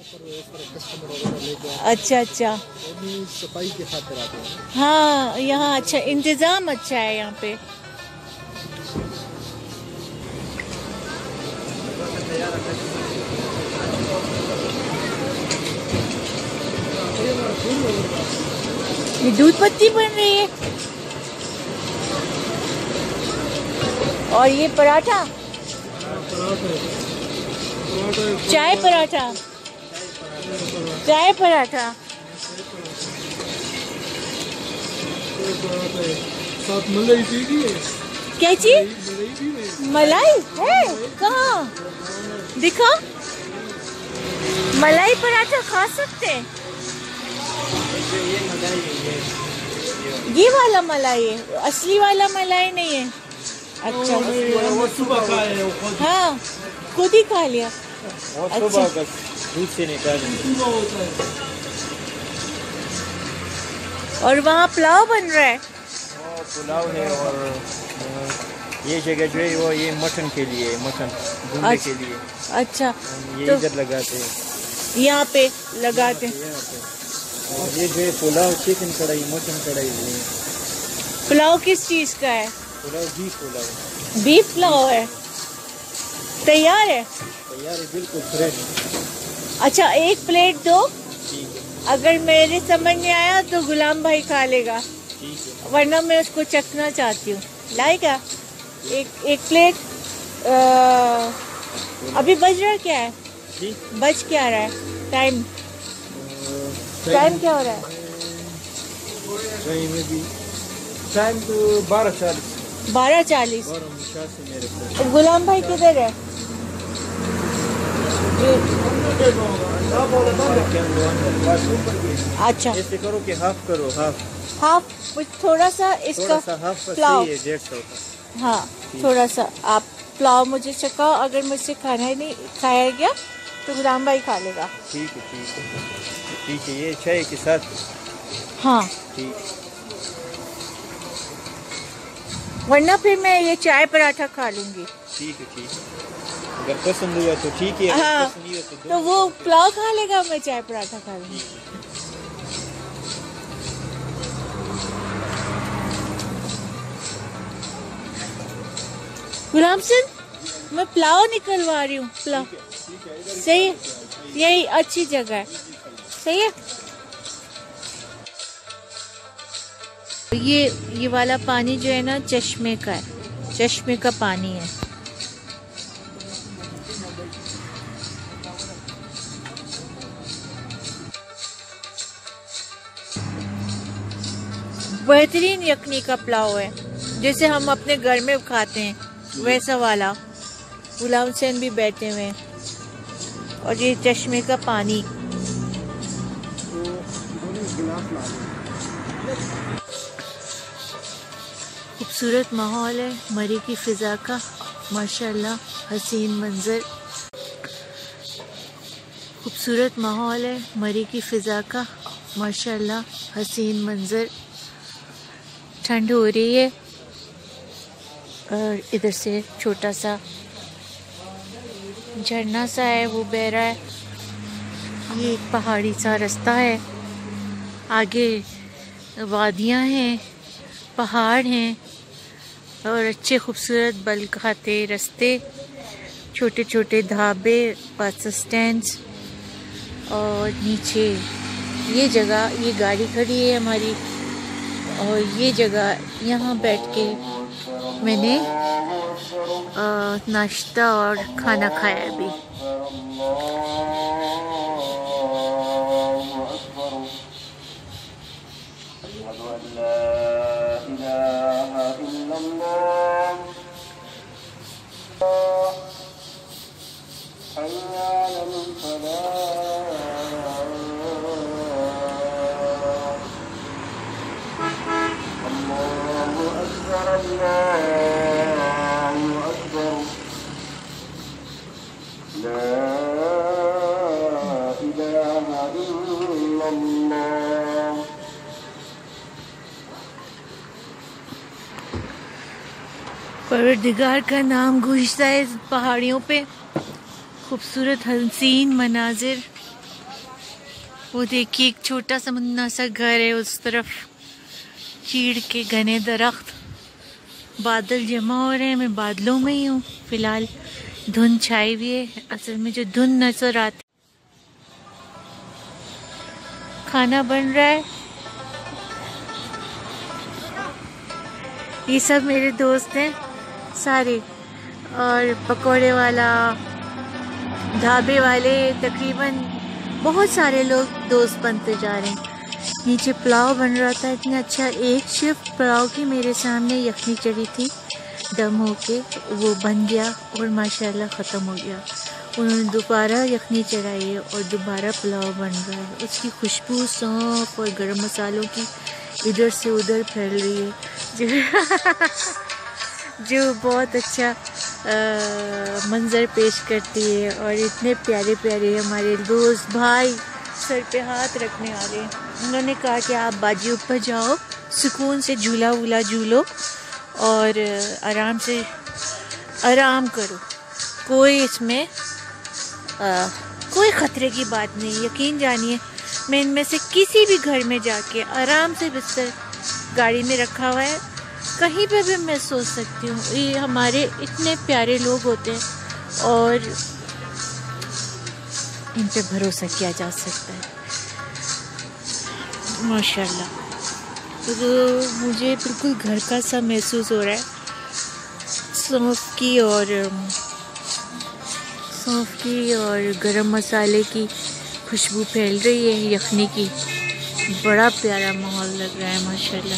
अच्छा अच्छा, सफाई के खातिर आते हैं। हाँ यहाँ अच्छा इंतजाम अच्छा है यहाँ पे। ये दूध पत्ती बन रही है और ये पराठा, चाय पराठा, चाय पराठा साथ मलाई भी है। क्या चीज? मलाई है कहाँ? दिखा, मलाई पराठा खा सकते हैं। ये वाला मलाई है, असली वाला मलाई नहीं है। अच्छा सुबह खाए हैं, हाँ खुद ही खा लिया। अच्छा दूध से निकाले। और वहाँ पुलाव बन रहा है। पुलाव है और ये जगह जो है वो ये मटन के लिए, मटन भूनने के लिए। अच्छा ये तो इधर लगाते हैं, यहाँ पे लगाते हैं। और ये जो है पुलाव चिकन कढ़ाई, मटन कढ़ाई है। पुलाव किस चीज का है? पुलाव बीफ पुलाव। बीफ पुलाव है, तैयार है? तैयार है, बिल्कुल फ्रेश। अच्छा एक प्लेट दो, ठीक है। अगर मेरे समझ में आया तो गुलाम भाई खा लेगा, ठीक है। वरना मैं उसको चखना चाहती हूँ। लाएगा एक प्लेट। अभी बज रहा क्या है? जी बज क्या रहा है? टाइम क्या हो रहा है? टाइम तो 12:40। 12:40। 12:49 गुलाम भाई किधर है? अच्छा ऐसे करो कि हाफ करो, हाफ थोड़ा सा इसका हाफ पुलाव। 150 का। हाँ थोड़ा सा आप पुलाव मुझे चखाओ, अगर मुझसे खाना ही नहीं खाया गया तो गुलाम भाई खा लेगा। ठीक है ठीक है ठीक है। ये चाय के साथ। हाँ ठीक, वरना फिर मैं ये चाय पराठा खा लूंगी। ठीक है ठीक है। अगर पसंद हुआ तो ठीक है, हाँ पसंद नहीं हुआ तो वो पुलाव खा लेगा, मैं चाय पराठा खा लूंगी। गुलाम सिंह मैं पुलाव निकलवा रही हूँ। पुलाव सही है, यही अच्छी जगह है। सही है। ये वाला पानी जो है ना चश्मे का है, चश्मे का पानी है। बेहतरीन यखनी का पुलाव है, जैसे हम अपने घर में खाते हैं वैसा वाला। गुलाम हुसैन भी बैठे हुए हैं और ये चश्मे का पानी। खूबसूरत माहौल है, मरी की फिजा का माशाल्लाह हसीन मंजर। खूबसूरत माहौल है, मरी की फिजा का माशाल्लाह हसीन मंजर। ठंड हो रही है और इधर से छोटा सा झरना सा है वो बह रहा है। ये एक पहाड़ी सा रास्ता है, आगे वादियाँ हैं, पहाड़ हैं और अच्छे खूबसूरत बल खाते रास्ते, छोटे छोटे ढाबे, बस स्टैंड्स। और नीचे ये जगह, ये गाड़ी खड़ी है हमारी, और ये जगह यहाँ बैठ के मैंने नाश्ता और खाना खाया भी। परवरदिगार का नाम गूंजता है पहाड़ियों पे। खूबसूरत हसीन मनाजिर, वो देखिए एक छोटा सा मुन्ना सा घर है, उस तरफ चीड़ के घने दरख्त, बादल जमा हो रहे हैं। मैं बादलों में ही हूँ फिलहाल, धुंध छाई हुई है। असल में जो धुंध नजर आती, खाना बन रहा है। ये सब मेरे दोस्त हैं सारे, और पकोड़े वाला, ढाबे वाले, तकरीबन बहुत सारे लोग दोस्त बनते जा रहे हैं। नीचे पुलाव बन रहा था, इतना अच्छा। एक शिफ्ट पुलाव की मेरे सामने यखनी चढ़ी थी, दम होके वो बन गया और माशाल्लाह ख़त्म हो गया। उन्होंने दोबारा यखनी चढ़ाई है और दोबारा पुलाव बन रहा है। उसकी खुशबू सौंफ और गरम मसालों की इधर से उधर फैल रही है जो बहुत अच्छा मंज़र पेश करती है। और इतने प्यारे प्यारे हमारे दोस्त भाई सर पे हाथ रखने वाले, उन्होंने कहा कि आप बाजी ऊपर जाओ, सुकून से झूला वूला झूलो और आराम से आराम करो। कोई इसमें कोई ख़तरे की बात नहीं। यकीन जानिए, मैं इनमें से किसी भी घर में जाके आराम से बिस्तर गाड़ी में रखा हुआ है, कहीं पे भी मैं सो सकती हूँ। ये हमारे इतने प्यारे लोग होते हैं और इन पे भरोसा किया जा सकता है माशाल्लाह। तो मुझे बिल्कुल घर का सा महसूस हो रहा है। सौंफ की और गरम मसाले की खुशबू फैल रही है, यखनी की। बड़ा प्यारा माहौल लग रहा है माशाल्लाह।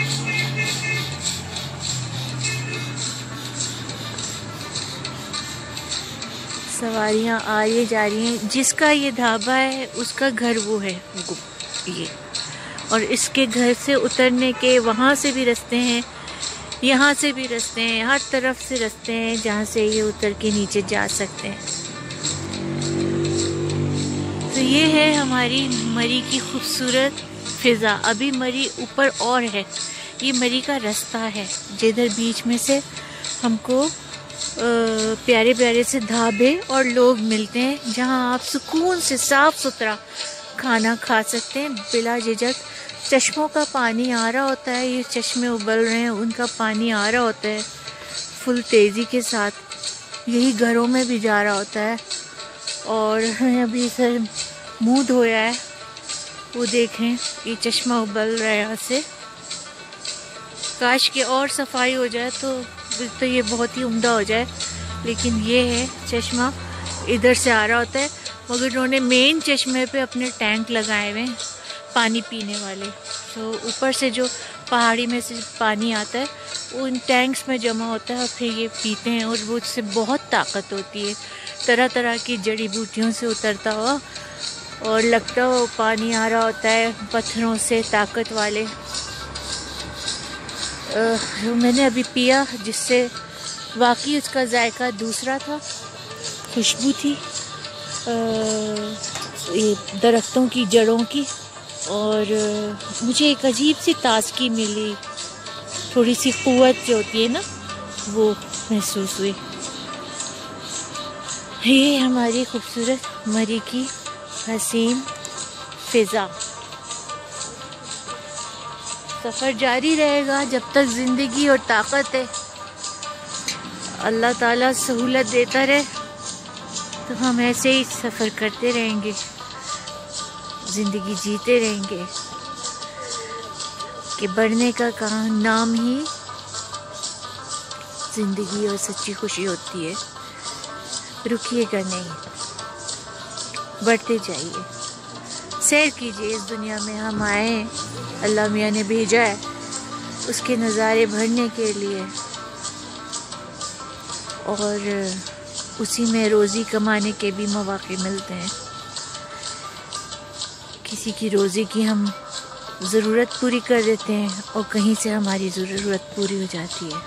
सवारियाँ आ रही जा रही हैं। जिसका ये ढाबा है उसका घर वो है ये, और इसके घर से उतरने के वहाँ से भी रास्ते हैं, यहाँ से भी रास्ते हैं, हर तरफ से रास्ते हैं जहाँ से ये उतर के नीचे जा सकते हैं। तो ये है हमारी मरी की खूबसूरत फिज़ा। अभी मरी ऊपर और है, ये मरी का रास्ता है जिधर बीच में से हमको प्यारे प्यारे से ढाबे और लोग मिलते हैं, जहाँ आप सुकून से साफ़ सुथरा खाना खा सकते हैं बिला झिझक। चश्मों का पानी आ रहा होता है, ये चश्मे उबल रहे हैं, उनका पानी आ रहा होता है फुल तेज़ी के साथ। यही घरों में भी जा रहा होता है। और अभी सर मुंह धोया है, वो देखें ये चश्मा उबल रहा है यहाँ से। काश के और सफाई हो जाए तो ये बहुत ही उम्दा हो जाए, लेकिन ये है चश्मा इधर से आ रहा होता है। मगर उन्होंने मेन चश्मे पे अपने टैंक लगाए हुए हैं पानी पीने वाले। तो ऊपर से जो पहाड़ी में से पानी आता है वो इन टैंक्स में जमा होता है और फिर ये पीते हैं, और वो उससे बहुत ताकत होती है। तरह तरह की जड़ी बूटियों से उतरता हुआ और लगता हुआ पानी आ रहा होता है पत्थरों से, ताकत वाले। जो मैंने अभी पिया, जिससे वाकई उसका जायका दूसरा था, खुशबू थी ये दरख्तों की जड़ों की, और मुझे एक अजीब सी ताजगी मिली, थोड़ी सी क़ुव्वत जो होती है ना, वो महसूस हुई। ये हमारी खूबसूरत मरी की हसीन फ़िज़ा। सफ़र जारी रहेगा जब तक ज़िंदगी और ताकत है। अल्लाह ताला सहूलत देता रहे तो हम ऐसे ही सफ़र करते रहेंगे, ज़िंदगी जीते रहेंगे। कि बढ़ने का काम नाम ही ज़िंदगी और सच्ची खुशी होती है। रुकिएगा नहीं, बढ़ते जाइए, सैर कीजिए। इस दुनिया में हम आए, अल्लाह मियाँ ने भेजा है उसके नज़ारे भरने के लिए, और उसी में रोज़ी कमाने के भी मौक़े मिलते हैं। किसी की रोज़ी की हम ज़रूरत पूरी कर देते हैं और कहीं से हमारी ज़रूरत पूरी हो जाती है।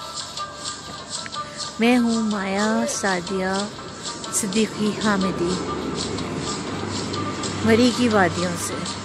मैं हूँ माया सादिया सिद्दीकी हामिदी, मरी की वादियों से।